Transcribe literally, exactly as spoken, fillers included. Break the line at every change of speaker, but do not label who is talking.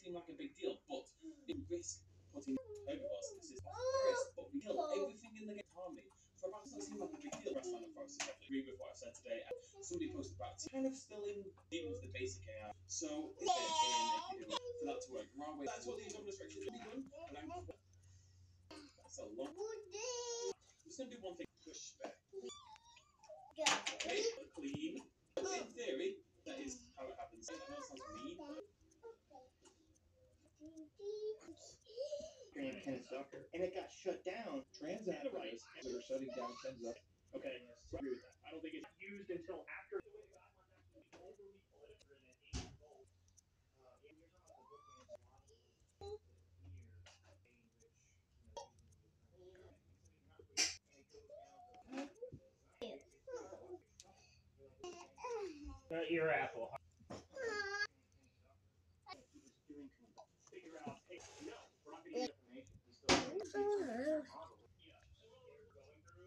seem like a big deal, but it risk putting over us. This is risk, but we kill everything in the game harmony. For a doesn't seem like a big deal. Rest of Forest definitely agree with what I've said today. And somebody posted about it, kind of still in dealing with the basic A I. So is it in a video for that to work? Wrong way. That's what these other restrictions will be done. And I'm that's a long. I'm just gonna do one thing. Push back. Okay, clean. In theory, that is how it happens. I know it sounds mean.
Named Ken Zucker, and it got shut down.
Trans activists that are shutting down Ken Zucker. Okay, so I agree with that. I don't think it's used until after. Uh, ear apple. Figure out, hey, no, we're not going to use information. He's still going to use model. Yeah, so what you're going through,